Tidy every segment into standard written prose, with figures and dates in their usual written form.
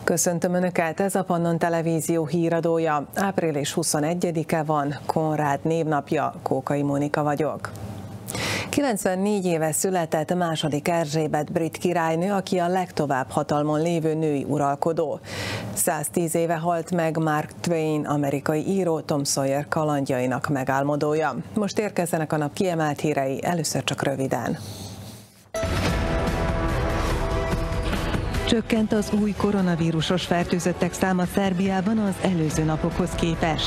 Köszöntöm Önöket, ez a Pannon Televízió híradója. Április 21-e van, Konrád névnapja, Kókai Mónika vagyok. 94 éve született II. Erzsébet brit királynő, aki a legtovább hatalmon lévő női uralkodó. 110 éve halt meg Mark Twain, amerikai író, Tom Sawyer kalandjainak megálmodója. Most érkezzenek a nap kiemelt hírei, először csak röviden. Csökkent az új koronavírusos fertőzöttek száma Szerbiában az előző napokhoz képest.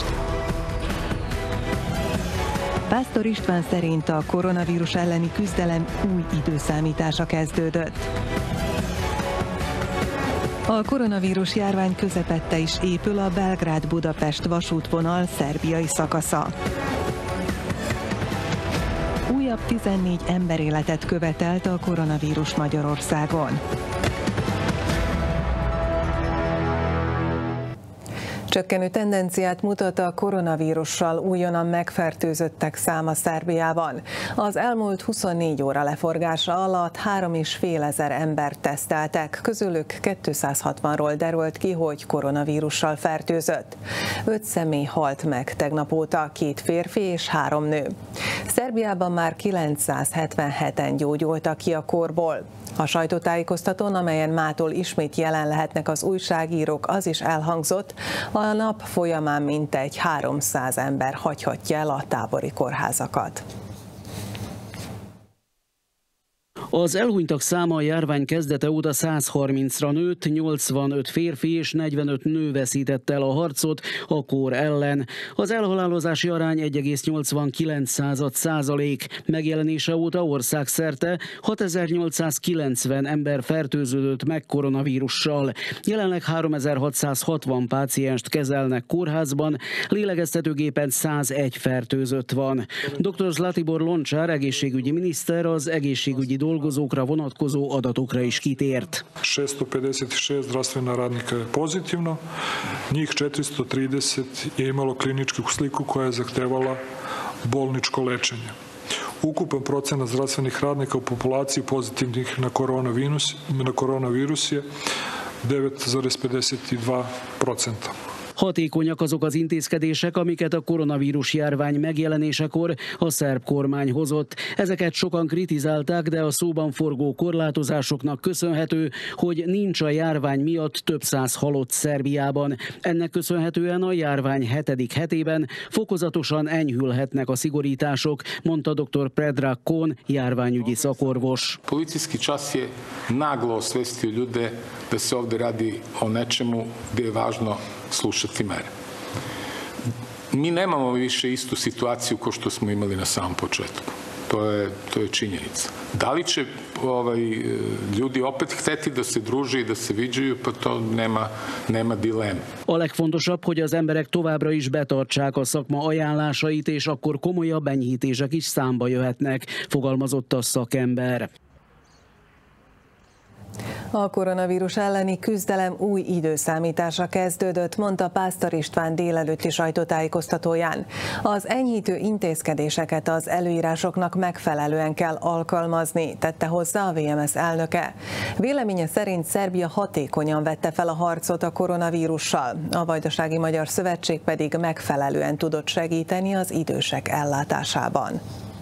Pásztor István szerint a koronavírus elleni küzdelem új időszámítása kezdődött. A koronavírus járvány közepette is épül a Belgrád-Budapest vasútvonal szerbiai szakasza. Újabb 14 emberéletet követelt a koronavírus Magyarországon. Csökkenő tendenciát mutat a koronavírussal újonnan megfertőzöttek száma Szerbiában. Az elmúlt 24 óra leforgása alatt 3500 embert teszteltek, közülük 260-ról derült ki, hogy koronavírussal fertőzött. 5 személy halt meg tegnap óta, 2 férfi és 3 nő. Szerbiában már 977-en gyógyultak ki a kórból. A sajtótájékoztatón, amelyen mától ismét jelen lehetnek az újságírók, az is elhangzott, a nap folyamán mintegy 300 ember hagyhatja el a tábori kórházakat. Az elhunytak száma a járvány kezdete óta 130-ra nőtt, 85 férfi és 45 nő veszítette el a harcot a kór ellen. Az elhalálozási arány 1,89%. Megjelenése óta országszerte 6890 ember fertőződött meg koronavírussal. Jelenleg 3660 pácienst kezelnek kórházban, lélegeztetőgépen 101 fertőzött van. Dr. Zlatibor Lončar egészségügyi miniszter az egészségügyi dolgozókra vonatkozó adatokra is kitért. 656 zdravstvena radnika je pozitivno, njih 430 je imalo kliničku sliku koja je zahtevala bolničko lečenje. Ukupan procenat zdravstvenih radnika u populaciji pozitivnih na koronavirus je 9,52%. Hatékonyak azok az intézkedések, amiket a koronavírus járvány megjelenésekor a szerb kormány hozott. Ezeket sokan kritizálták, de a szóban forgó korlátozásoknak köszönhető, hogy nincs a járvány miatt több száz halott Szerbiában. Ennek köszönhetően a járvány 7. hetében fokozatosan enyhülhetnek a szigorítások, mondta dr. Predrag Kon, járványügyi szakorvos. Policijski čas je naglo osvestio ljude da se ovde radi o nečemu gde je važno slušati mere. Mi nemamo više istu situaciju kao što smo imali na samom početku. To je činjenica. Da li će ljudi opet hteti da se druže i da se viđaju, pa to nema dileme. A legfontosabb, hogy az emberek továbbra is betartsák a szakma ajánlásait, és akkor komolyabb enyhítések is számba jöhetnek, fogalmazott a szakember. A koronavírus elleni küzdelem új időszámítása kezdődött, mondta Pásztor István délelőtti sajtótájékoztatóján. Az enyhítő intézkedéseket az előírásoknak megfelelően kell alkalmazni, tette hozzá a VMS elnöke. Véleménye szerint Szerbia hatékonyan vette fel a harcot a koronavírussal, a Vajdasági Magyar Szövetség pedig megfelelően tudott segíteni az idősek ellátásában.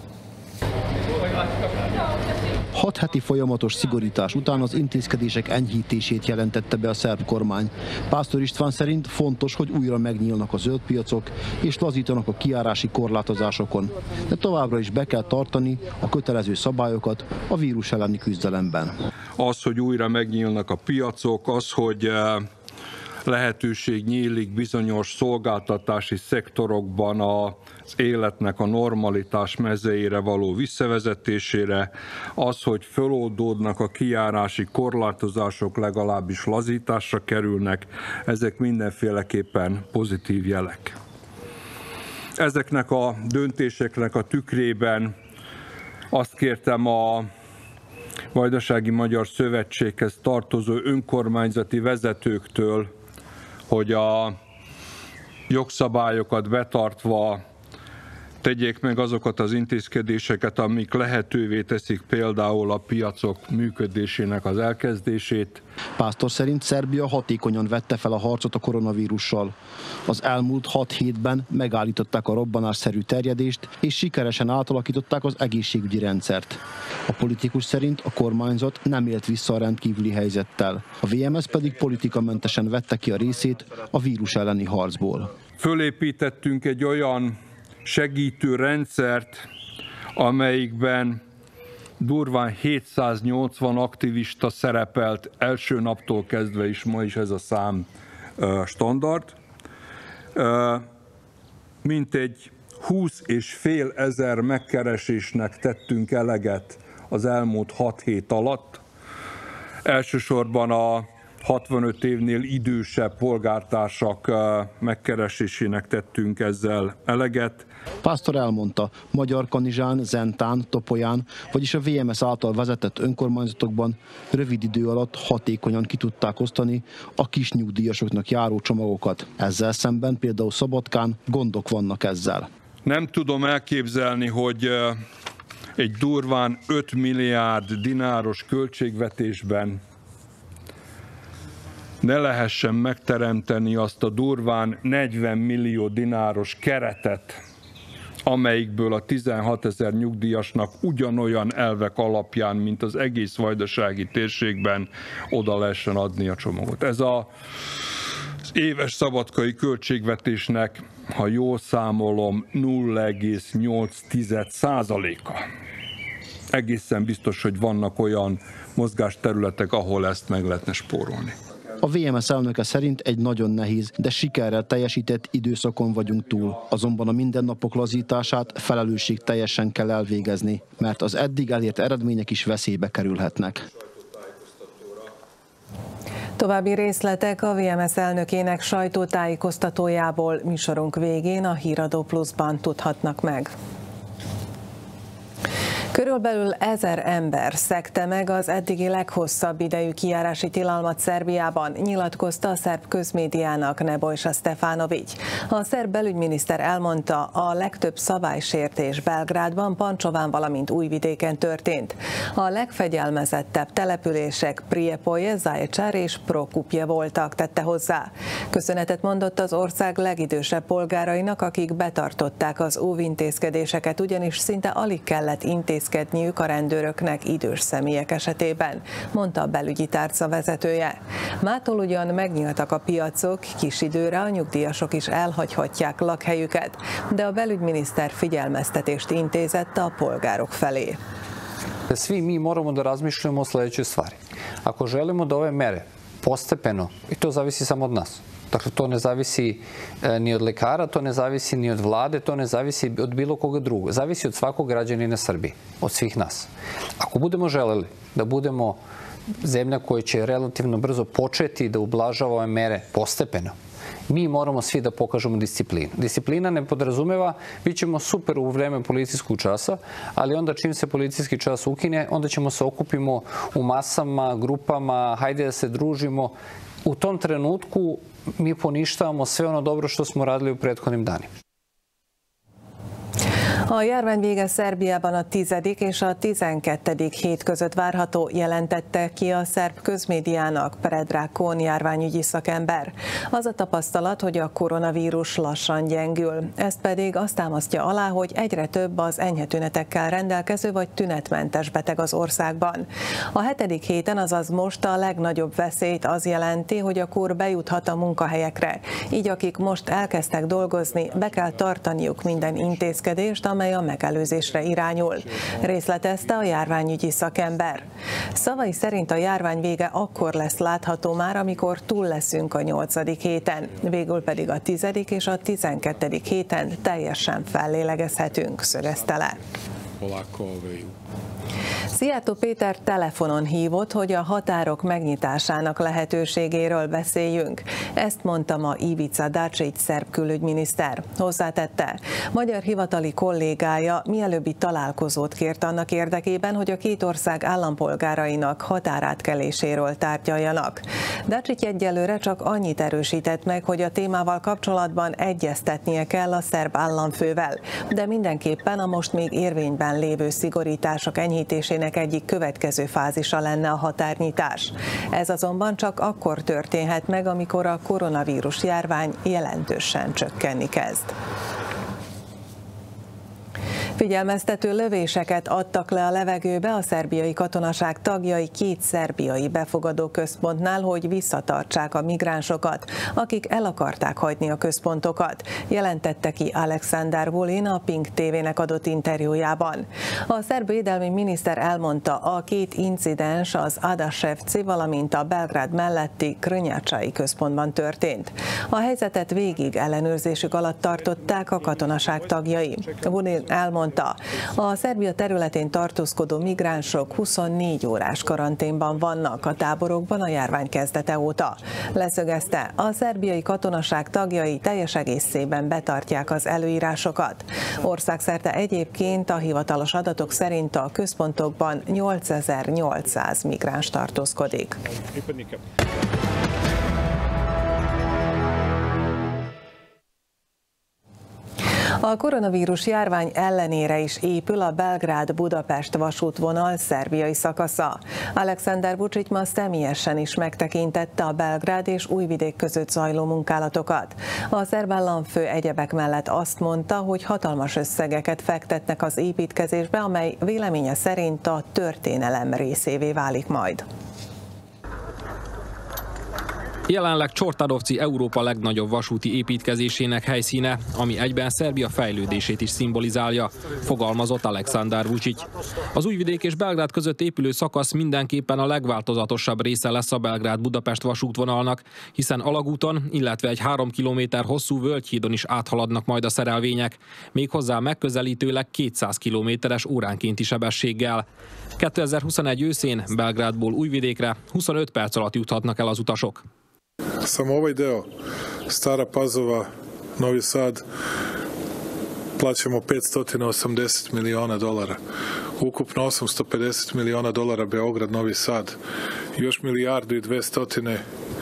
6 heti folyamatos szigorítás után az intézkedések enyhítését jelentette be a szerb kormány. Pásztor István szerint fontos, hogy újra megnyílnak a zöld piacok és lazítanak a kijárási korlátozásokon, de továbbra is be kell tartani a kötelező szabályokat a vírus elleni küzdelemben. Az, hogy újra megnyílnak a piacok, az, hogy lehetőség nyílik bizonyos szolgáltatási szektorokban az életnek a normalitás mezeire való visszavezetésére, az, hogy feloldódnak a kijárási korlátozások, legalábbis lazításra kerülnek, ezek mindenféleképpen pozitív jelek. Ezeknek a döntéseknek a tükrében azt kértem a Vajdasági Magyar Szövetséghez tartozó önkormányzati vezetőktől, hogy a jogszabályokat betartva tegyék meg azokat az intézkedéseket, amik lehetővé teszik például a piacok működésének az elkezdését. Pásztor szerint Szerbia hatékonyan vette fel a harcot a koronavírussal. Az elmúlt 6 hétben megállították a robbanásszerű terjedést, és sikeresen átalakították az egészségügyi rendszert. A politikus szerint a kormányzat nem élt vissza a rendkívüli helyzettel. A VMS pedig politikamentesen vette ki a részét a vírus elleni harcból. Fölépítettünk egy olyan segítő rendszert, amelyikben durván 780 aktivista szerepelt első naptól kezdve, is ma is ez a szám standard. Mintegy 20,5 ezer megkeresésnek tettünk eleget az elmúlt 6 hét alatt. Elsősorban a 65 évnél idősebb polgártársak megkeresésének tettünk ezzel eleget. Pásztor elmondta, Magyarkanizsán, Zentán, Topolyán, vagyis a VMS által vezetett önkormányzatokban rövid idő alatt hatékonyan ki tudták osztani a kis nyugdíjasoknak járó csomagokat. Ezzel szemben például Szabadkán gondok vannak ezzel. Nem tudom elképzelni, hogy egy durván 5 milliárd dináros költségvetésben ne lehessen megteremteni azt a durván 40 millió dináros keretet, amelyikből a 16 000 nyugdíjasnak ugyanolyan elvek alapján, mint az egész vajdasági térségben oda lehessen adni a csomagot. Ez az éves szabadkai költségvetésnek, ha jól számolom, 0,8%-a. Egészen biztos, hogy vannak olyan mozgásterületek, ahol ezt meg lehetne spórolni. A VMS elnöke szerint egy nagyon nehéz, de sikerrel teljesített időszakon vagyunk túl. Azonban a mindennapok lazítását felelősségteljesen kell elvégezni, mert az eddig elért eredmények is veszélybe kerülhetnek. További részletek a VMS elnökének sajtótájékoztatójából műsorunk végén a Híradó Pluszban tudhatnak meg. Körülbelül 1000 ember szegte meg az eddigi leghosszabb idejű kijárási tilalmat Szerbiában, nyilatkozta a szerb közmédiának Nebojsa Stefanović. A szerb belügyminiszter elmondta, a legtöbb szabálysértés Belgrádban, Pancsován, valamint Újvidéken történt. A legfegyelmezettebb települések Prijepolje, Zaječar és Prokupje voltak, tette hozzá. Köszönetet mondott az ország legidősebb polgárainak, akik betartották az óvintézkedéseket, ugyanis szinte alig kellett intézkedniük a rendőröknek idős személyek esetében, mondta a belügyi tárca vezetője. Mától ugyan megnyíltak a piacok, kis időre a nyugdíjasok is elhagyhatják lakhelyüket, de a belügyminiszter figyelmeztetést intézett a polgárok felé. Svi mi moramo da razmišljamo o sledećoj stvari. Ako želimo da ove mere postepeno, i to zavisi samo od nas, dakle, to ne zavisi ni od lekara, to ne zavisi ni od vlade, to ne zavisi od bilo koga drugog. Zavisi od svakog građanina Srbije, od svih nas. Ako budemo želeli da budemo zemlja koja će relativno brzo početi da ublažava ove mere postepeno, mi moramo svi da pokažemo disciplinu. Disciplina ne podrazumeva, bit ćemo super u vreme policijskog časa, ali onda čim se policijski čas ukine, onda ćemo se okupimo u masama, grupama, hajde da se družimo. U tom trenutku mi poništavamo sve ono dobro što smo radili u prethodnim danima. A járvány vége Szerbiában a 10. és a 12. hét között várható, jelentette ki a szerb közmédiának Predrag Kon járványügyi szakember. Az a tapasztalat, hogy a koronavírus lassan gyengül. Ezt pedig azt támasztja alá, hogy egyre több az enyhe tünetekkel rendelkező vagy tünetmentes beteg az országban. A 7. héten, azaz most a legnagyobb veszélyt az jelenti, hogy a kór bejuthat a munkahelyekre. Így akik most elkezdtek dolgozni, be kell tartaniuk minden intézkedést, amely a megelőzésre irányul. Részletezte a járványügyi szakember. Szavai szerint a járvány vége akkor lesz látható már, amikor túl leszünk a 8. héten, végül pedig a 10. és a 12. héten teljesen fellélegezhetünk, szögezte le. Szijjártó Péter telefonon hívott, hogy a határok megnyitásának lehetőségéről beszéljünk. Ezt mondta ma Ivica Dačić szerb külügyminiszter. Hozzátette, magyar hivatali kollégája mielőbbi találkozót kért annak érdekében, hogy a két ország állampolgárainak határátkeléséről tárgyaljanak. Dačić egyelőre csak annyit erősített meg, hogy a témával kapcsolatban egyeztetnie kell a szerb államfővel, de mindenképpen a most még érvényben lévő szigorítások enyhítésének egyik következő fázisa lenne a határnyitás. Ez azonban csak akkor történhet meg, amikor a koronavírus járvány jelentősen csökkenni kezd. Figyelmeztető lövéseket adtak le a levegőbe a szerbiai katonaság tagjai két szerbiai befogadó központnál, hogy visszatartsák a migránsokat, akik el akarták hagyni a központokat, jelentette ki Aleksandar Vulin a Pink TV-nek adott interjújában. A szerb védelmi miniszter elmondta, a két incidens az Adaševci, valamint a Belgrád melletti Krnjačai központban történt. A helyzetet végig ellenőrzésük alatt tartották a katonaság tagjai. Vulin elmondta, a Szerbia területén tartózkodó migránsok 24 órás karanténban vannak a táborokban a járvány kezdete óta. Leszögezte, a szerbiai katonaság tagjai teljes egészében betartják az előírásokat. Országszerte egyébként a hivatalos adatok szerint a központokban 8800 migráns tartózkodik. A koronavírus járvány ellenére is épül a Belgrád-Budapest vasútvonal szerbiai szakasza. Aleksandar Vučić ma személyesen is megtekintette a Belgrád és Újvidék között zajló munkálatokat. A szerb államfő egyebek mellett azt mondta, hogy hatalmas összegeket fektetnek az építkezésbe, amely véleménye szerint a történelem részévé válik majd. Jelenleg Csortadovci Európa legnagyobb vasúti építkezésének helyszíne, ami egyben Szerbia fejlődését is szimbolizálja, fogalmazott Aleksandar Vučić. Az Újvidék és Belgrád között épülő szakasz mindenképpen a legváltozatosabb része lesz a Belgrád-Budapest vasútvonalnak, hiszen alagúton, illetve egy 3 kilométer hosszú völgyhídon is áthaladnak majd a szerelvények, méghozzá megközelítőleg 200 kilométeres óránkénti sebességgel. 2021 őszén Belgrádból Újvidékre 25 perc alatt juthatnak el az utasok. Samo ovaj deo Stara Pazova, Novi Sad plaćamo $580 miliona. Ukupno $850 miliona Beograd, Novi Sad. Još 1,2 milijarde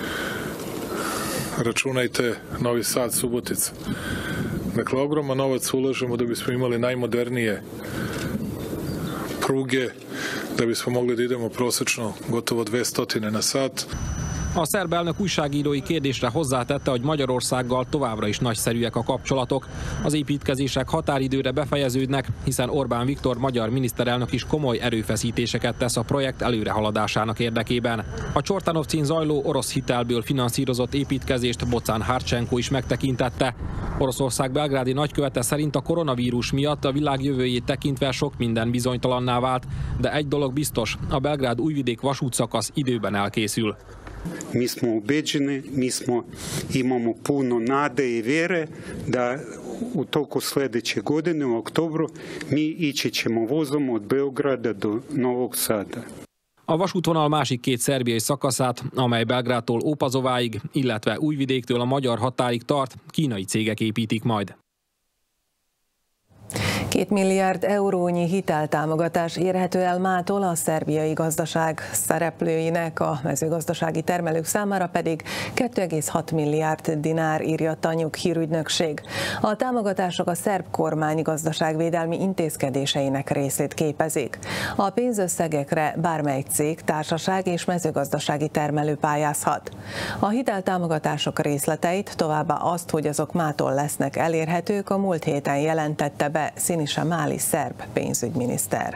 računajte Novi Sad, Subotica. Dakle, ogroman novac ulažemo da bismo imali najmodernije pruge, da bismo mogli da idemo prosečno gotovo 200 na sat. A szerb elnök újságírói kérdésre hozzátette, hogy Magyarországgal továbbra is nagyszerűek a kapcsolatok. Az építkezések határidőre befejeződnek, hiszen Orbán Viktor magyar miniszterelnök is komoly erőfeszítéseket tesz a projekt előrehaladásának érdekében. A Csortanovcin zajló orosz hitelből finanszírozott építkezést Bocán Harcsenko is megtekintette. Oroszország belgrádi nagykövete szerint a koronavírus miatt a világ jövőjét tekintve sok minden bizonytalanná vált, de egy dolog biztos, a Belgrád-Újvidék vasútszakasz időben elkészül. Mi smo ubeđeni, imamo puno nade i vjere da u toku sljedeće godine u oktobru mi ići ćemo vozom od Beograda do Novog Sada. A vasútvonal másik két szerbiai szakaszát, amely Belgrádtól Ópazováig, illetve Újvidéktől a magyar határig tart, kínai cégek építik majd. 2 milliárd eurónyi hiteltámogatás érhető el mától a szerbiai gazdaság szereplőinek, a mezőgazdasági termelők számára pedig 2,6 milliárd dinár, írja Tanjug hírügynökség. A támogatások a szerb kormány gazdaságvédelmi intézkedéseinek részét képezik. A pénzösszegekre bármelyik cég, társaság és mezőgazdasági termelő pályázhat. A hiteltámogatások részleteit, továbbá azt, hogy azok mától lesznek elérhetők, a múlt héten jelentette be Sinisa Mali szerb pénzügyminiszter.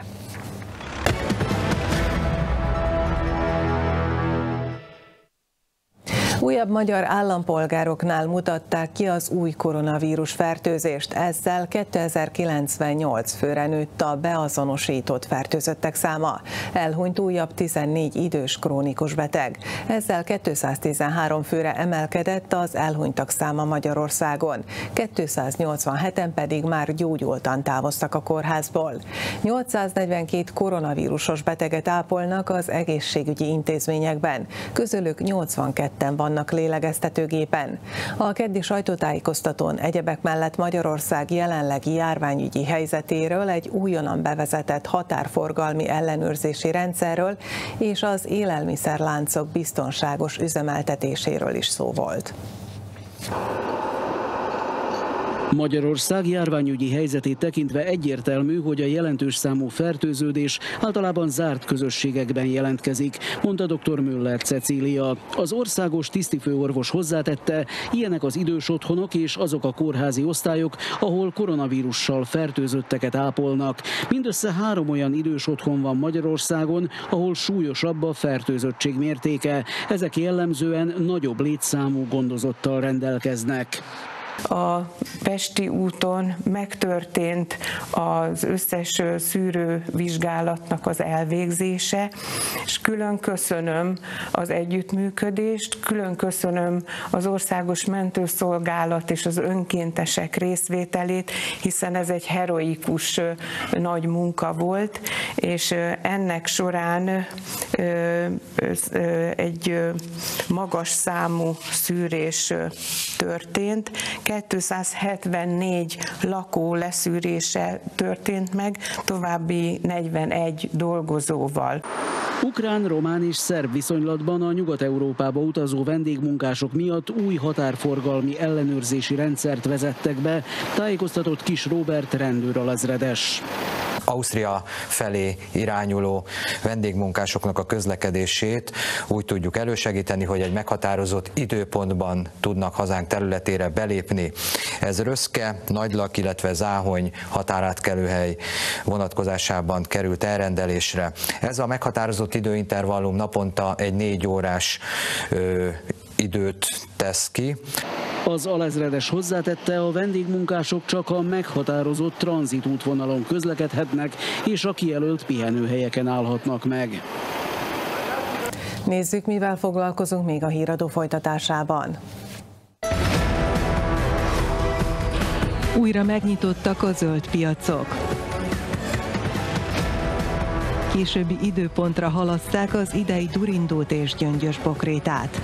Újabb magyar állampolgároknál mutatták ki az új koronavírus fertőzést. Ezzel 2098 főre nőtt a beazonosított fertőzöttek száma. Elhunyt újabb 14 idős krónikus beteg. Ezzel 213 főre emelkedett az elhunytak száma Magyarországon. 287-en pedig már gyógyultan távoztak a kórházból. 842 koronavírusos beteget ápolnak az egészségügyi intézményekben. Közülük 82-en vannak lélegeztetőgépen. A keddi sajtótájékoztatón egyebek mellett Magyarország jelenlegi járványügyi helyzetéről, egy újonnan bevezetett határforgalmi ellenőrzési rendszerről és az élelmiszerláncok biztonságos üzemeltetéséről is szó volt. Magyarország járványügyi helyzetét tekintve egyértelmű, hogy a jelentős számú fertőződés általában zárt közösségekben jelentkezik, mondta dr. Müller Cecília. Az országos tisztifőorvos hozzátette, ilyenek az idős otthonok és azok a kórházi osztályok, ahol koronavírussal fertőzötteket ápolnak. Mindössze 3 olyan idős otthon van Magyarországon, ahol súlyosabb a fertőzöttség mértéke. Ezek jellemzően nagyobb létszámú gondozottal rendelkeznek. A Pesti úton megtörtént az összes szűrővizsgálatnak az elvégzése, és külön köszönöm az együttműködést, külön köszönöm az Országos Mentőszolgálat és az önkéntesek részvételét, hiszen ez egy heroikus nagy munka volt, és ennek során egy magas számú szűrés történt. 274 lakó leszűrése történt meg, további 41 dolgozóval. Ukrán, román és szerb viszonylatban a Nyugat-Európába utazó vendégmunkások miatt új határforgalmi ellenőrzési rendszert vezettek be, tájékoztatott Kis Róbert rendőralezredes. Ausztria felé irányuló vendégmunkásoknak a közlekedését úgy tudjuk elősegíteni, hogy egy meghatározott időpontban tudnak hazánk területére belépni. Ez Röszke, Nagylak, illetve Záhony határátkelőhely vonatkozásában került elrendelésre. Ez a meghatározott időintervallum naponta egy 4 órás időt tesz ki. Az alezredes hozzátette, a vendégmunkások csak a meghatározott tranzitútvonalon közlekedhetnek, és a kijelölt pihenőhelyeken állhatnak meg. Nézzük, mivel foglalkozunk még a híradó folytatásában. Újra megnyitottak a zöld piacok. Későbbi időpontra halaszták az idei durindót és gyöngyös bokrétát.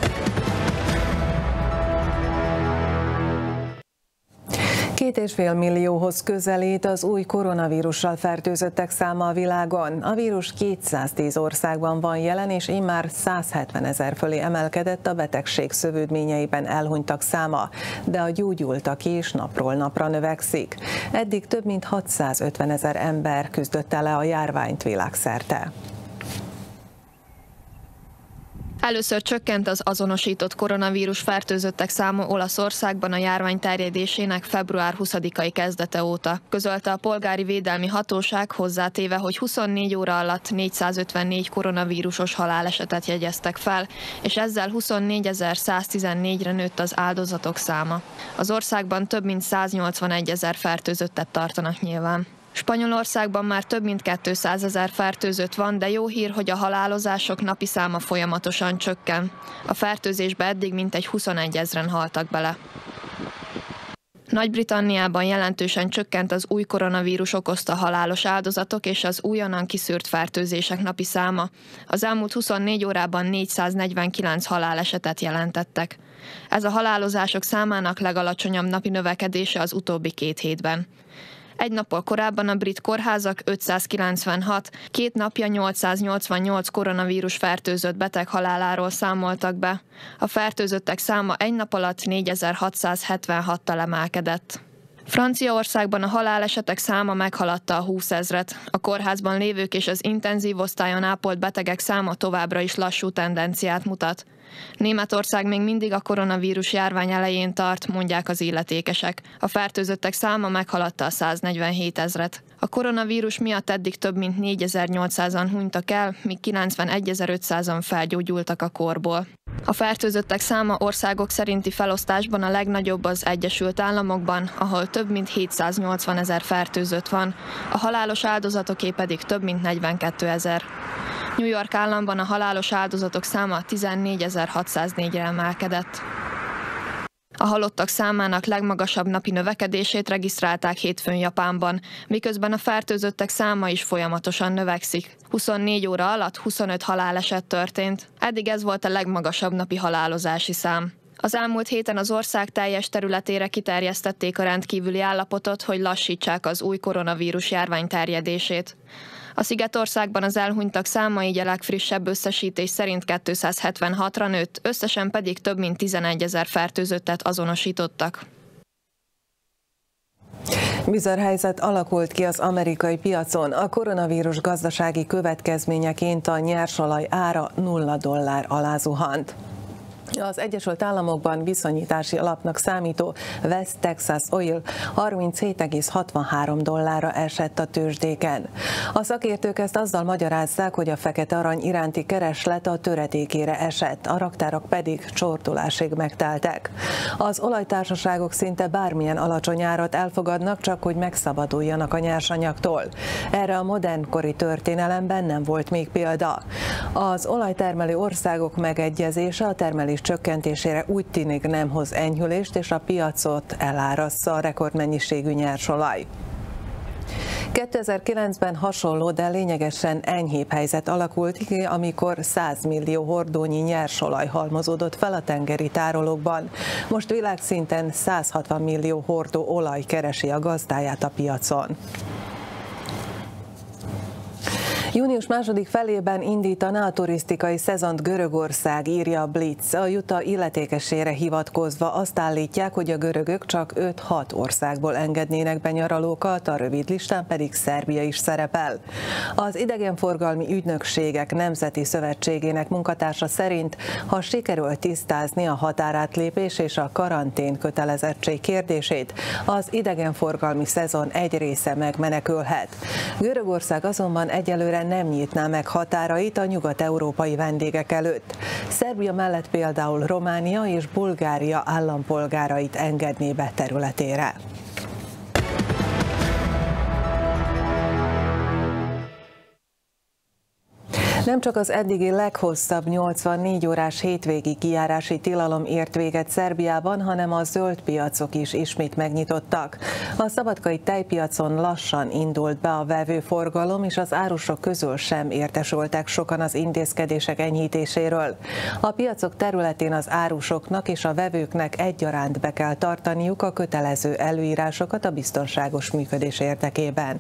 2,5 millióhoz közelít az új koronavírussal fertőzöttek száma a világon. A vírus 210 országban van jelen, és immár 170 000 fölé emelkedett a betegség szövődményeiben elhunytak száma, de a gyógyultak is napról napra növekszik. Eddig több mint 650 000 ember küzdötte le a járványt világszerte. Először csökkent az azonosított koronavírus fertőzöttek száma Olaszországban a járvány terjedésének február 20-ai kezdete óta. Közölte a polgári védelmi hatóság, hozzátéve, hogy 24 óra alatt 454 koronavírusos halálesetet jegyeztek fel, és ezzel 24.114-re nőtt az áldozatok száma. Az országban több mint 181 000 fertőzöttet tartanak nyilván. Spanyolországban már több mint 200 000 fertőzött van, de jó hír, hogy a halálozások napi száma folyamatosan csökken. A fertőzésbe eddig mintegy 21 000-en haltak bele. Nagy-Britanniában jelentősen csökkent az új koronavírus okozta halálos áldozatok és az újonnan kiszűrt fertőzések napi száma. Az elmúlt 24 órában 449 halálesetet jelentettek. Ez a halálozások számának legalacsonyabb napi növekedése az utóbbi 2 hétben. Egy nappal korábban a brit kórházak 596, 2 napja 888 koronavírus fertőzött beteg haláláról számoltak be. A fertőzöttek száma egy nap alatt 4676-tal emelkedett. Franciaországban a halálesetek száma meghaladta a 20 000-et. A kórházban lévők és az intenzív osztályon ápolt betegek száma továbbra is lassú tendenciát mutat. Németország még mindig a koronavírus járvány elején tart, mondják az illetékesek. A fertőzöttek száma meghaladta a 147 000-et. A koronavírus miatt eddig több mint 4800-an hunytak el, míg 91 500-an felgyógyultak a kórból. A fertőzöttek száma országok szerinti felosztásban a legnagyobb az Egyesült Államokban, ahol több mint 780 000 fertőzött van, a halálos áldozatoké pedig több mint 42 000. New York államban a halálos áldozatok száma 14 604-re emelkedett. A halottak számának legmagasabb napi növekedését regisztrálták hétfőn Japánban, miközben a fertőzöttek száma is folyamatosan növekszik. 24 óra alatt 25 haláleset történt. Eddig ez volt a legmagasabb napi halálozási szám. Az elmúlt héten az ország teljes területére kiterjesztették a rendkívüli állapotot, hogy lassítsák az új koronavírus járvány terjedését. A Szigetországban az elhunytak száma így a legfrissebb összesítés szerint 276-ra nőtt, összesen pedig több mint 11 000 fertőzöttet azonosítottak. Bizarr helyzet alakult ki az amerikai piacon. A koronavírus gazdasági következményeként a nyersolaj ára $0 alá zuhant. Az Egyesült Államokban viszonyítási alapnak számító West Texas Oil $37,63 esett a tőzsdéken. A szakértők ezt azzal magyarázzák, hogy a fekete arany iránti kereslet a töredékére esett, a raktárak pedig csordulásig megteltek. Az olajtársaságok szinte bármilyen alacsony árat elfogadnak, csak hogy megszabaduljanak a nyersanyagtól. Erre a modernkori történelemben nem volt még példa. Az olajtermelő országok megegyezése a termelés csökkentésére úgy tűnik nem hoz enyhülést, és a piacot elárassza a rekordmennyiségű nyersolaj. 2009-ben hasonló, de lényegesen enyhébb helyzet alakult ki, amikor 100 millió hordónyi nyersolaj halmozódott fel a tengeri tárolókban. Most világszinten 160 millió hordó olaj keresi a gazdáját a piacon. Június második felében indítaná a turisztikai szezont Görögország, írja a Blitz. A Juta illetékesére hivatkozva azt állítják, hogy a görögök csak 5-6 országból engednének be nyaralókat, a rövid listán pedig Szerbia is szerepel. Az idegenforgalmi ügynökségek Nemzeti Szövetségének munkatársa szerint, ha sikerül tisztázni a határátlépés és a karantén kötelezettség kérdését, az idegenforgalmi szezon egy része megmenekülhet. Görögország azonban egyelőre nem nyitná meg határait a nyugat-európai vendégek előtt. Szerbia mellett például Románia és Bulgária állampolgárait engedné be területére. Nem csak az eddigi leghosszabb 84 órás hétvégi kijárási tilalom ért véget Szerbiában, hanem a zöld piacok is ismét megnyitottak. A szabadkai tejpiacon lassan indult be a vevőforgalom, és az árusok közül sem értesültek sokan az intézkedések enyhítéséről. A piacok területén az árusoknak és a vevőknek egyaránt be kell tartaniuk a kötelező előírásokat a biztonságos működés érdekében.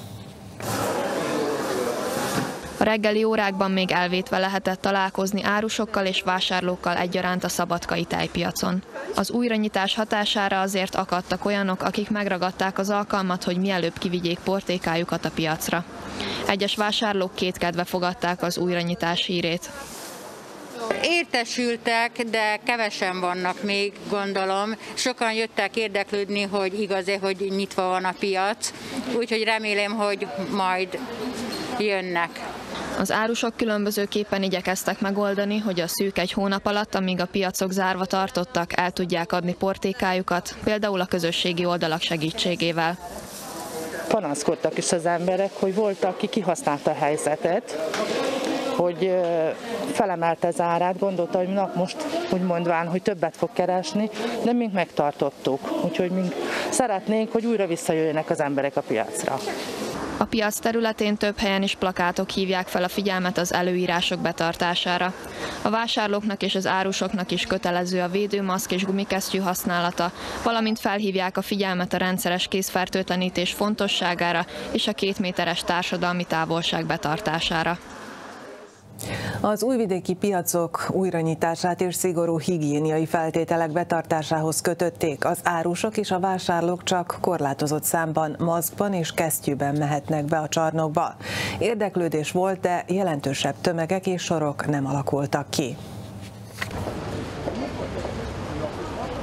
A reggeli órákban még elvétve lehetett találkozni árusokkal és vásárlókkal egyaránt a szabadkai tejpiacon. Az újranyitás hatására azért akadtak olyanok, akik megragadták az alkalmat, hogy mielőbb kivigyék portékájukat a piacra. Egyes vásárlók kétkedve fogadták az újranyitás hírét. Értesültek, de kevesen vannak még, gondolom. Sokan jöttek érdeklődni, hogy igaz-e, hogy nyitva van a piac, úgyhogy remélem, hogy majd jönnek. Az árusok különbözőképpen igyekeztek megoldani, hogy a szűk egy hónap alatt, amíg a piacok zárva tartottak, el tudják adni portékájukat, például a közösségi oldalak segítségével. Panaszkodtak is az emberek, hogy volt, aki kihasználta a helyzetet, hogy felemelte az árát, gondolta, hogy na most úgy mondván, hogy többet fog keresni, de mink megtartottuk. Úgyhogy mink szeretnénk, hogy újra visszajöjjenek az emberek a piacra. A piac területén több helyen is plakátok hívják fel a figyelmet az előírások betartására. A vásárlóknak és az árusoknak is kötelező a védőmaszk és gumikesztyű használata, valamint felhívják a figyelmet a rendszeres kézfertőtlenítés fontosságára és a 2 méteres társadalmi távolság betartására. Az újvidéki piacok újranyitását és szigorú higiéniai feltételek betartásához kötötték. Az árusok és a vásárlók csak korlátozott számban maszkban és kesztyűben mehetnek be a csarnokba. Érdeklődés volt, de jelentősebb tömegek és sorok nem alakultak ki.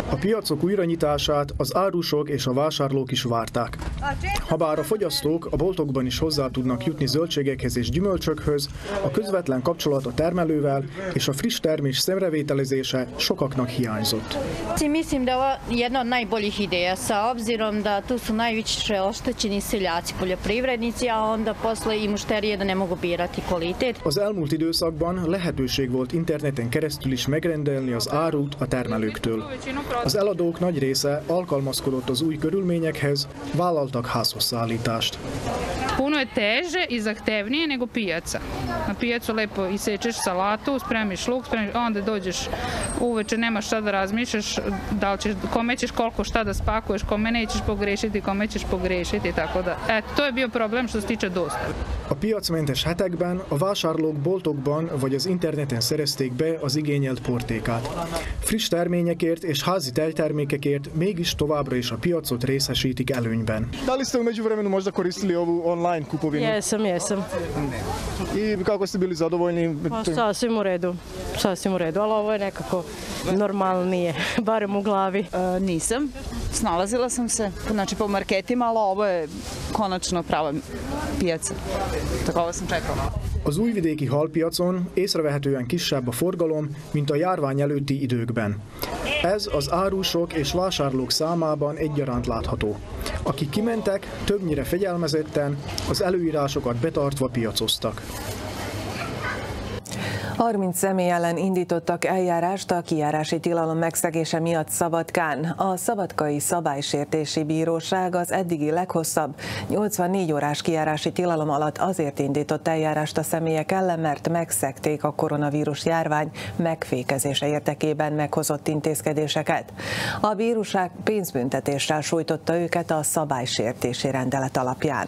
A piacok újranyitását az árusok és a vásárlók is várták. Habár a fogyasztók a boltokban is hozzá tudnak jutni zöldségekhez és gyümölcsökhöz, a közvetlen kapcsolat a termelővel és a friss termés szemrevételezése sokaknak hiányzott. Mislim da je ovo jedna od najboljih ideja, sa obzirom da tu su najviše oštećeni seljaci, poljoprivrednici, a onda posle i mušterije da ne mogu birati kvalitet. Az elmúlt időszakban lehetőség volt interneten keresztül is megrendelni az árut a termelőktől. Az eladók nagy része alkalmazkodott az új körülményekhez, vállaltak házhoz szállítást. Puno je teže i zahtevnije nego pijaca. Na pijacu lepo isečeš salatu, spremiš luk, onda dođeš uveče, nemaš šta da razmišljaš, da li ćeš, kome ćeš koliko šta da spakuješ, kome nećeš pogrešiti, kome ćeš pogrešiti, tako da, to je bio problem što se tiče dostave. A piacmentes hetekben a vásárlók boltokban vagy az interneten szerezték be az igényelt portékát. Friss terményekért és házi tejtermékekért mégis továbbra is a piacot részesítik előnyben. Da li ste u međuvremenu možda koristili ovu online kupovinu? Jesam. I kako ste bili zadovoljni? Sasvim u redu, ali ovo je nekako normalnije, barem u glavi. Nisam, snalazila sam se po marketima, ali ovo je konačno prava piaca. Tako ovo sam čekala. Az újvidéki halpiacon észrevehetően kisebb a forgalom, mint a járvány előtti időkben. Ez az árusok és vásárlók számában egyaránt látható. Akik kimentek, többnyire fegyelmezetten, az előírásokat betartva piacoztak. 30 személy ellen indítottak eljárást a kijárási tilalom megszegése miatt Szabadkán. A Szabadkai Szabálysértési Bíróság az eddigi leghosszabb 84 órás kijárási tilalom alatt azért indított eljárást a személyek ellen, mert megszegték a koronavírus járvány megfékezése érdekében meghozott intézkedéseket. A bíróság pénzbüntetéssel sújtotta őket a szabálysértési rendelet alapján.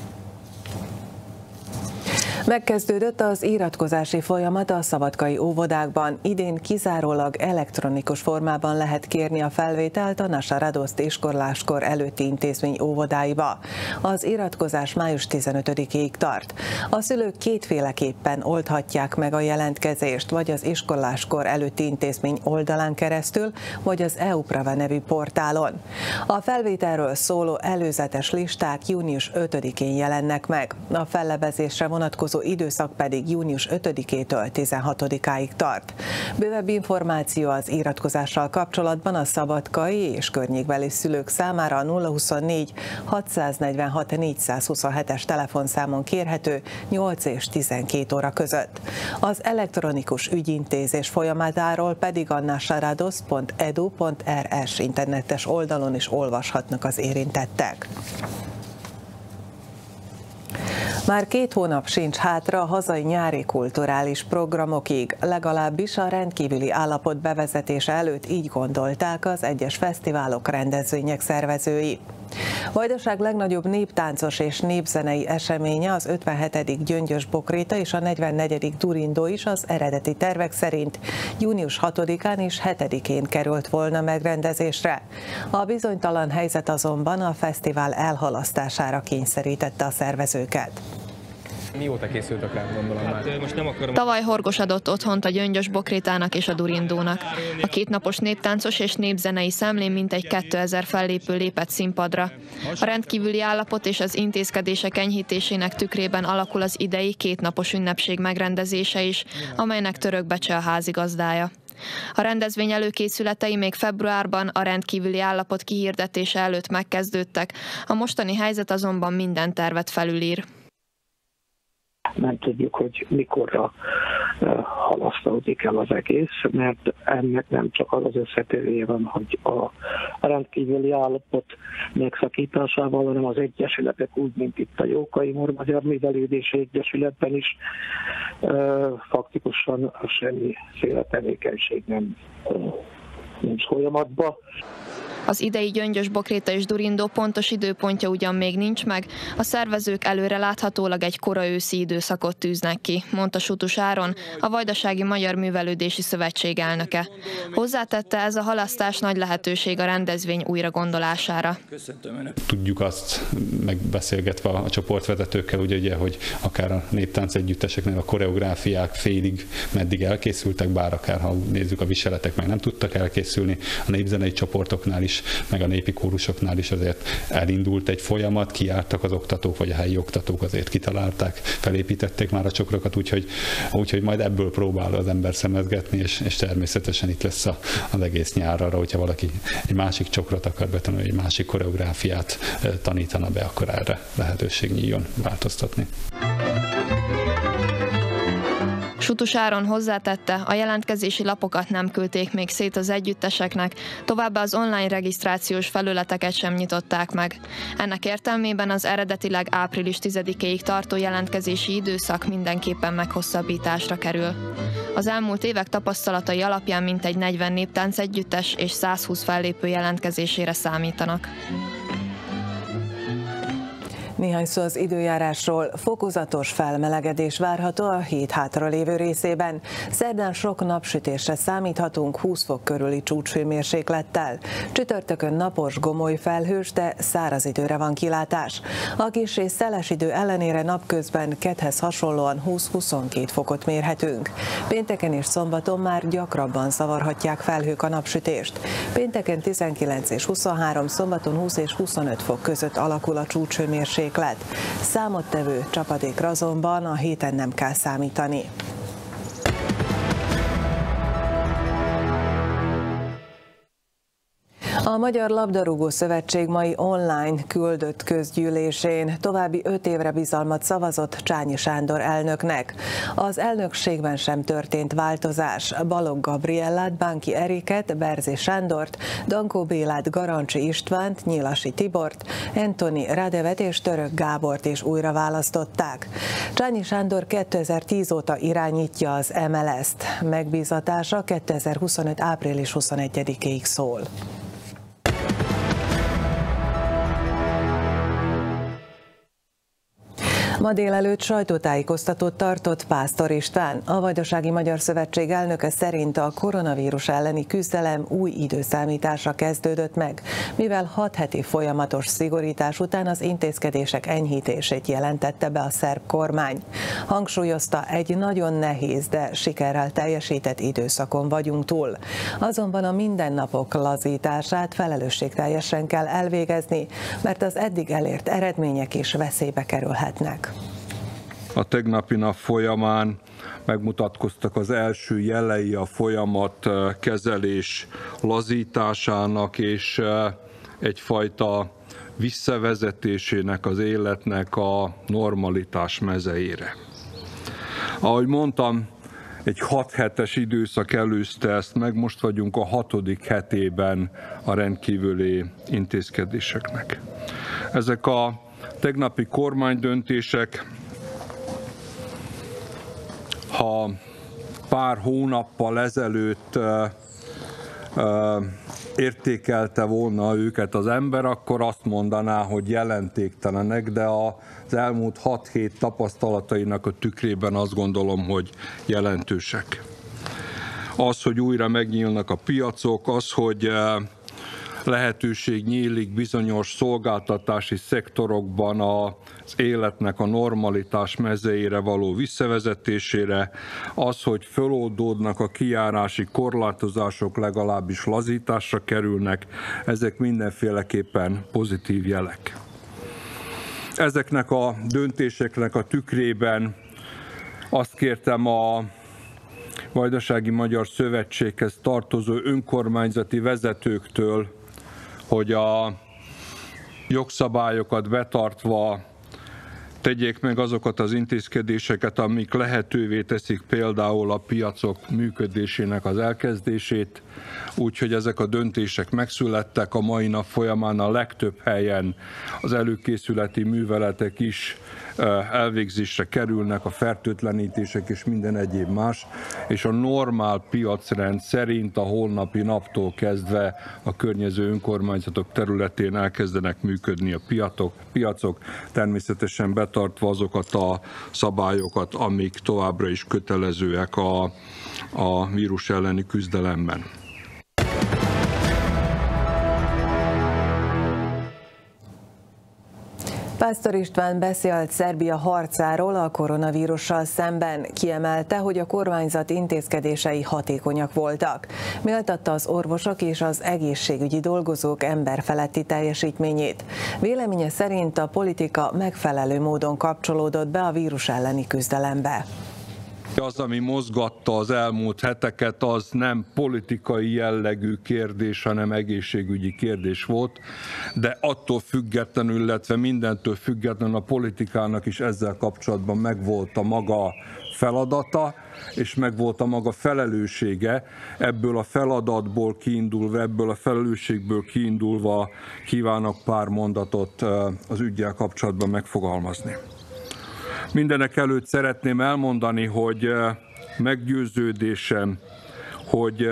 Megkezdődött az iratkozási folyamat a szabadkai óvodákban. Idén kizárólag elektronikus formában lehet kérni a felvételt a Nasa Radoszt iskoláskor előtti intézmény óvodáiba. Az iratkozás május 15-ig tart. A szülők kétféleképpen oldhatják meg a jelentkezést, vagy az iskoláskor előtti intézmény oldalán keresztül, vagy az EUPRAVA nevű portálon. A felvételről szóló előzetes listák június 5-én jelennek meg. A fellebezésre vonatkozó időszak pedig június 5-től 16-áig tart. Bővebb információ az iratkozással kapcsolatban a szabadkai és környékbeli szülők számára a 024 646 427-es telefonszámon kérhető 8 és 12 óra között. Az elektronikus ügyintézés folyamatáról pedig a nasaradosz.edu.rs internetes oldalon is olvashatnak az érintettek. Már 2 hónap sincs hátra a hazai nyári kulturális programokig, legalábbis a rendkívüli állapot bevezetése előtt így gondolták az egyes fesztiválok, rendezvények szervezői. Vajdaság legnagyobb néptáncos és népzenei eseménye az 57. Gyöngyös Bokréta és a 44. Durindó is az eredeti tervek szerint június 6-án és 7-én került volna megrendezésre. A bizonytalan helyzet azonban a fesztivál elhalasztására kényszerítette a szervezőket. Mióta készültek rá, gondolom már? Tavaly Horgos adott otthont a Gyöngyös Bokrétának és a Durindónak. A 2 napos néptáncos és népzenei szemlén mintegy 2000 fellépő lépett színpadra. A rendkívüli állapot és az intézkedések enyhítésének tükrében alakul az idei 2 napos ünnepség megrendezése is, amelynek Török Becse a házigazdája. A rendezvény előkészületei még februárban a rendkívüli állapot kihirdetése előtt megkezdődtek, a mostani helyzet azonban minden tervet felülír. Nem tudjuk, hogy mikorra halasztódik el az egész, mert ennek nem csak az összetevője van, hogy a rendkívüli állapot megszakításával, hanem az egyesületek úgy, mint itt a Jókai-Mor Magyar Művelődési Egyesületben is faktikusan semmiféle tevékenység nincs folyamatban. Az idei Gyöngyös-Bokréta és Durindó pontos időpontja ugyan még nincs meg, a szervezők előreláthatólag egy kora őszi időszakot tűznek ki, mondta Sutus Áron, a Vajdasági Magyar Művelődési Szövetség elnöke. Hozzátette, ez a halasztás nagy lehetőség a rendezvény újragondolására. Tudjuk azt megbeszélgetve a csoportvezetőkkel, ugye, hogy akár a néptánc együtteseknél a koreográfiák félig meddig elkészültek, bár akár ha nézzük a viseletek meg nem tudtak elkészülni, a népzenei csoportoknál is, meg a népi kórusoknál is azért elindult egy folyamat, kijártak az oktatók, vagy a helyi oktatók azért kitalálták, felépítették már a csokrokat, úgyhogy majd ebből próbál az ember szemezgetni, és természetesen itt lesz az egész nyár arra, hogyha valaki egy másik csokrot akar betanulni, egy másik koreográfiát tanítana be, akkor erre lehetőség nyíljon változtatni. Sutus Áron hozzátette, a jelentkezési lapokat nem küldték még szét az együtteseknek, továbbá az online regisztrációs felületeket sem nyitották meg. Ennek értelmében az eredetileg április 10-éig tartó jelentkezési időszak mindenképpen meghosszabbításra kerül. Az elmúlt évek tapasztalatai alapján mintegy 40 néptánc együttes és 120 fellépő jelentkezésére számítanak. Néhány szó az időjárásról. Fokozatos felmelegedés várható a hét hátralévő részében. Szerdán sok napsütésre számíthatunk 20 fok körüli csúcshőmérséklettel. Csütörtökön napos, gomoly felhős, de száraz időre van kilátás. A kis és szeles idő ellenére napközben kedhez hasonlóan 20-22 fokot mérhetünk. Pénteken és szombaton már gyakrabban zavarhatják felhők a napsütést. Pénteken 19 és 23, szombaton 20 és 25 fok között alakul a csúcshőmérséklet. Számottevő csapadékra azonban a héten nem kell számítani. A Magyar Labdarúgó Szövetség mai online küldött közgyűlésén további 5 évre bizalmat szavazott Csányi Sándor elnöknek. Az elnökségben sem történt változás. Balogh Gabriellát, Bánki Eriket, Berzé Sándort, Dankó Bélát, Garancsi Istvánt, Nyilasi Tibort, Antoni Radevet és Török Gábort is újra választották. Csányi Sándor 2010 óta irányítja az MLS-t. Megbízatása 2025. április 21-ig szól. Ma délelőtt sajtótájékoztatót tartott Pásztor István. A Vajdasági Magyar Szövetség elnöke szerint a koronavírus elleni küzdelem új időszámításra kezdődött meg, mivel 6 heti folyamatos szigorítás után az intézkedések enyhítését jelentette be a szerb kormány. Hangsúlyozta, egy nagyon nehéz, de sikerrel teljesített időszakon vagyunk túl. Azonban a mindennapok lazítását felelősségteljesen kell elvégezni, mert az eddig elért eredmények is veszélybe kerülhetnek. A tegnapi nap folyamán megmutatkoztak az első jelei a folyamat kezelés lazításának és egyfajta visszavezetésének az életnek a normalitás mezeire. Ahogy mondtam, egy 6 hetes időszak előzte ezt meg, most vagyunk a 6. hetében a rendkívüli intézkedéseknek. Ezek a tegnapi kormánydöntések, ha pár hónappal ezelőtt értékelte volna őket az ember, akkor azt mondaná, hogy jelentéktelenek, de az elmúlt 6 hét tapasztalatainak a tükrében azt gondolom, hogy jelentősek. Az, hogy újra megnyílnak a piacok, az, hogy lehetőség nyílik bizonyos szolgáltatási szektorokban az életnek a normalitás mezeire való visszavezetésére, az, hogy feloldódnak a kijárási korlátozások, legalábbis lazításra kerülnek, ezek mindenféleképpen pozitív jelek. Ezeknek a döntéseknek a tükrében azt kértem a Vajdasági Magyar Szövetséghez tartozó önkormányzati vezetőktől, hogy a jogszabályokat betartva tegyék meg azokat az intézkedéseket, amik lehetővé teszik például a piacok működésének az elkezdését, úgyhogy ezek a döntések megszülettek. A mai nap folyamán a legtöbb helyen az előkészületi műveletek is elvégzésre kerülnek, a fertőtlenítések és minden egyéb más, és a normál piacrend szerint a holnapi naptól kezdve a környező önkormányzatok területén elkezdenek működni a piacok, természetesen betartva azokat a szabályokat, amik továbbra is kötelezőek a vírus elleni küzdelemben. Pásztor István beszélt Szerbia harcáról a koronavírussal szemben. Kiemelte, hogy a kormányzat intézkedései hatékonyak voltak. Méltatta az orvosok és az egészségügyi dolgozók emberfeletti teljesítményét. Véleménye szerint a politika megfelelő módon kapcsolódott be a vírus elleni küzdelembe. Az, ami mozgatta az elmúlt heteket, az nem politikai jellegű kérdés, hanem egészségügyi kérdés volt, de attól függetlenül, illetve mindentől függetlenül a politikának is ezzel kapcsolatban megvolt a maga feladata, és megvolt a maga felelőssége. Ebből a feladatból kiindulva, ebből a felelősségből kiindulva kívánok pár mondatot az üggyel kapcsolatban megfogalmazni. Mindenek előtt szeretném elmondani, hogy meggyőződésem, hogy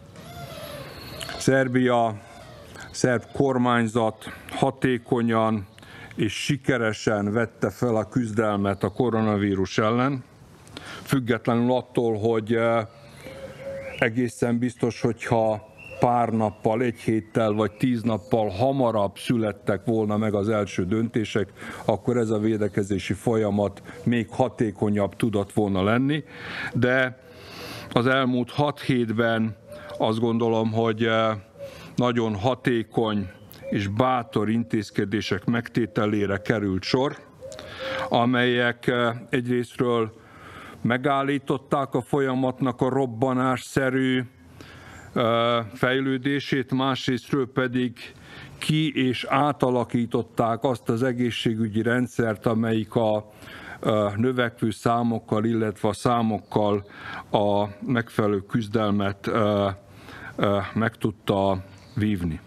szerb kormányzat hatékonyan és sikeresen vette fel a küzdelmet a koronavírus ellen, függetlenül attól, hogy egészen biztos, hogyha pár nappal, egy héttel vagy 10 nappal hamarabb születtek volna meg az első döntések, akkor ez a védekezési folyamat még hatékonyabb tudott volna lenni. De az elmúlt 6 hétben azt gondolom, hogy nagyon hatékony és bátor intézkedések megtételére került sor, amelyek egyrésztről megállították a folyamatnak a robbanásszerű fejlődését, másrésztről pedig ki- és átalakították azt az egészségügyi rendszert, amelyik a növekvő számokkal, illetve a számokkal a megfelelő küzdelmet meg tudta vívni.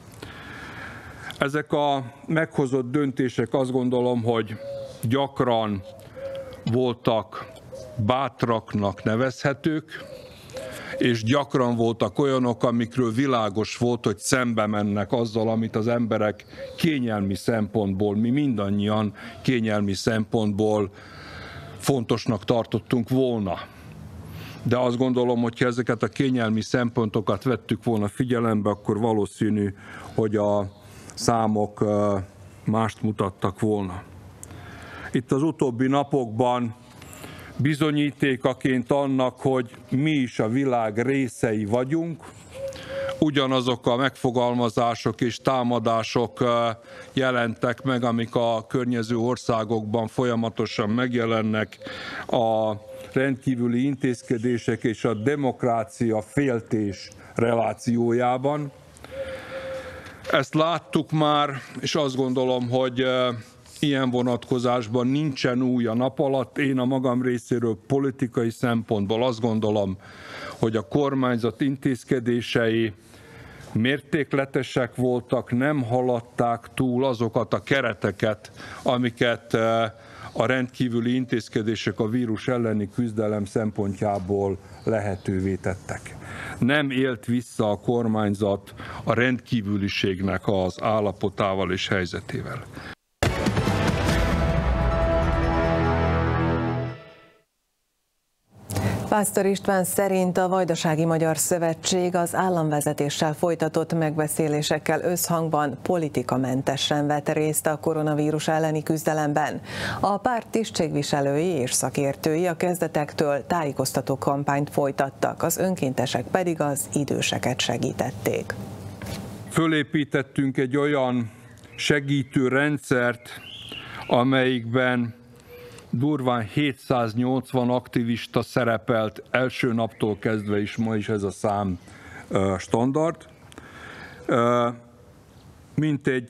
Ezek a meghozott döntések azt gondolom, hogy gyakran voltak bátraknak nevezhetők, és gyakran voltak olyanok, amikről világos volt, hogy szembe mennek azzal, amit az emberek kényelmi szempontból, mi mindannyian kényelmi szempontból fontosnak tartottunk volna. De azt gondolom, hogy ha ezeket a kényelmi szempontokat vettük volna figyelembe, akkor valószínű, hogy a számok mást mutattak volna. Itt az utóbbi napokban bizonyítékaként annak, hogy mi is a világ részei vagyunk, ugyanazok a megfogalmazások és támadások jelentek meg, amik a környező országokban folyamatosan megjelennek, a rendkívüli intézkedések és a demokrácia féltés relációjában. Ezt láttuk már, és azt gondolom, hogy ilyen vonatkozásban nincsen új a nap alatt. Én a magam részéről politikai szempontból azt gondolom, hogy a kormányzat intézkedései mértékletesek voltak, nem haladták túl azokat a kereteket, amiket a rendkívüli intézkedések a vírus elleni küzdelem szempontjából lehetővé tettek. Nem élt vissza a kormányzat a rendkívüliségnek az állapotával és helyzetével. Pásztor István szerint a Vajdasági Magyar Szövetség az államvezetéssel folytatott megbeszélésekkel összhangban politikamentesen vett részt a koronavírus elleni küzdelemben. A párt tisztségviselői és szakértői a kezdetektől tájékoztató kampányt folytattak, az önkéntesek pedig az időseket segítették. Fölépítettünk egy olyan segítő rendszert, amelyikben durván 780 aktivista szerepelt első naptól kezdve, is ma is ez a szám standard. Mintegy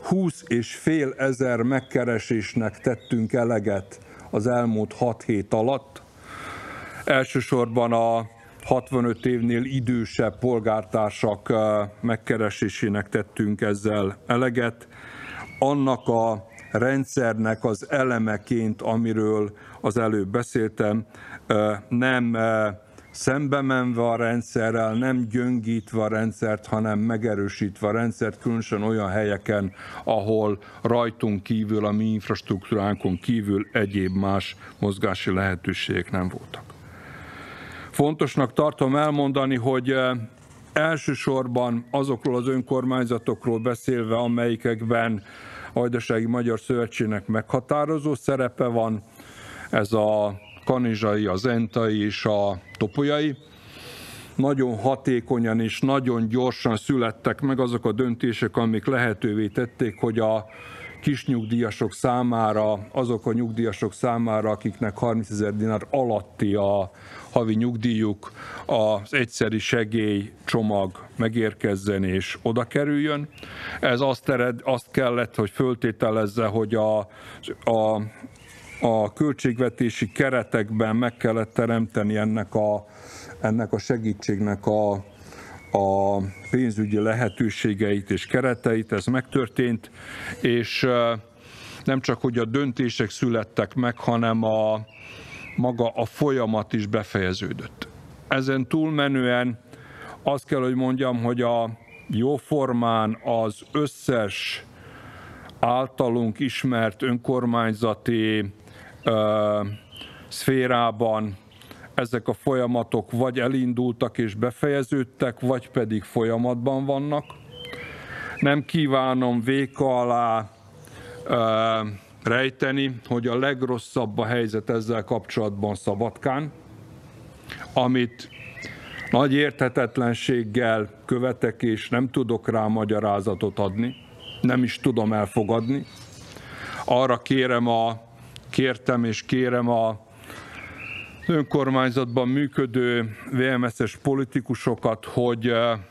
20 500 megkeresésnek tettünk eleget az elmúlt 6 hét alatt. Elsősorban a 65 évnél idősebb polgártársak megkeresésének tettünk ezzel eleget. Annak a rendszernek az elemeként, amiről az előbb beszéltem, nem szembe menve a rendszerrel, nem gyöngítve a rendszert, hanem megerősítve a rendszert, különösen olyan helyeken, ahol rajtunk kívül, a mi infrastruktúránkon kívül egyéb más mozgási lehetőségek nem voltak. Fontosnak tartom elmondani, hogy elsősorban azokról az önkormányzatokról beszélve, amelyikekben a Vajdasági Magyar Szövetségnek meghatározó szerepe van, ez a kanizsai, a zentai és a topolyai. Nagyon hatékonyan és nagyon gyorsan születtek meg azok a döntések, amik lehetővé tették, hogy a kisnyugdíjasok számára, azok a nyugdíjasok számára, akiknek 30 000 dinár alatti a havi nyugdíjuk, az egyszeri segélycsomag megérkezzen és oda kerüljön. Ez azt kellett, hogy föltételezze, hogy a költségvetési keretekben meg kellett teremteni ennek a segítségnek a pénzügyi lehetőségeit és kereteit, ez megtörtént, és nem csak, hogy a döntések születtek meg, hanem maga a folyamat is befejeződött. Ezen túlmenően azt kell, hogy mondjam, hogy a jóformán az összes általunk ismert önkormányzati szférában ezek a folyamatok vagy elindultak és befejeződtek, vagy pedig folyamatban vannak. Nem kívánom véka alá rejteni, hogy a legrosszabb a helyzet ezzel kapcsolatban Szabadkán, amit nagy érthetetlenséggel követek, és nem tudok rá magyarázatot adni, nem is tudom elfogadni. Arra kértem és kérem a önkormányzatban működő VMS-es politikusokat, hogy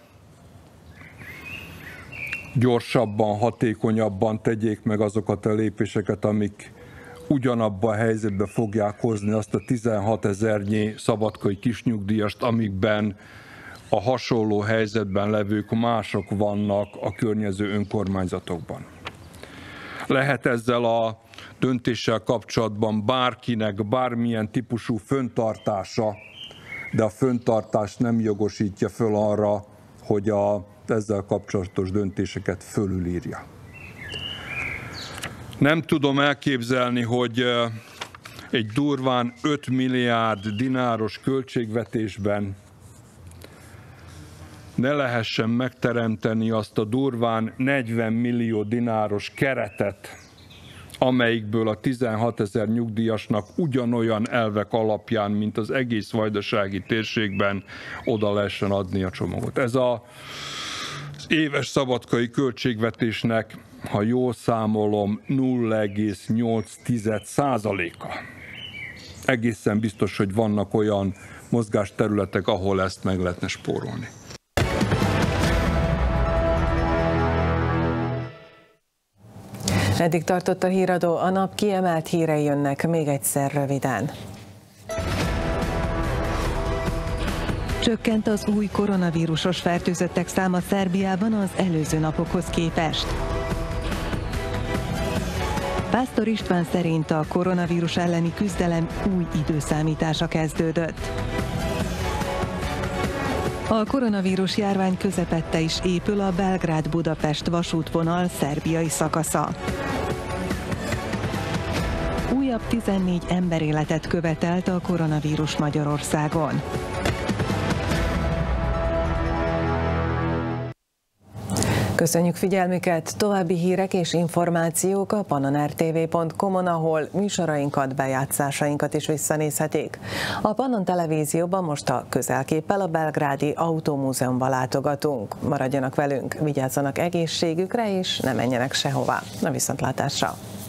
gyorsabban, hatékonyabban tegyék meg azokat a lépéseket, amik ugyanabba a helyzetbe fogják hozni azt a 16 000-nyi szabadkai kisnyugdíjast, amikben a hasonló helyzetben levők mások vannak a környező önkormányzatokban. Lehet ezzel a döntéssel kapcsolatban bárkinek bármilyen típusú fenntartása, de a fenntartás nem jogosítja föl arra, hogy ezzel kapcsolatos döntéseket fölülírja. Nem tudom elképzelni, hogy egy durván 5 milliárd dináros költségvetésben ne lehessen megteremteni azt a durván 40 millió dináros keretet, amelyikből a 16 000 nyugdíjasnak ugyanolyan elvek alapján, mint az egész vajdasági térségben oda lehessen adni a csomagot. Ez az éves szabadkai költségvetésnek, ha jól számolom, 0,8%-a. Egészen biztos, hogy vannak olyan mozgásterületek, ahol ezt meg lehetne spórolni. Eddig tartott a híradó, a nap kiemelt hírei jönnek még egyszer röviden. Csökkent az új koronavírusos fertőzöttek száma Szerbiában az előző napokhoz képest. Pásztor István szerint a koronavírus elleni küzdelem új időszámítása kezdődött. A koronavírus járvány közepette is épül a Belgrád-Budapest vasútvonal szerbiai szakasza. Újabb 14 emberéletet követelt a koronavírus Magyarországon. Köszönjük figyelmüket! További hírek és információk a pannonrtv.com-on, ahol műsorainkat, bejátszásainkat is visszanézhetik. A Pannon Televízióban most a közelképpel a Belgrádi Autómúzeumba látogatunk. Maradjanak velünk, vigyázzanak egészségükre és ne menjenek sehová. A viszontlátásra!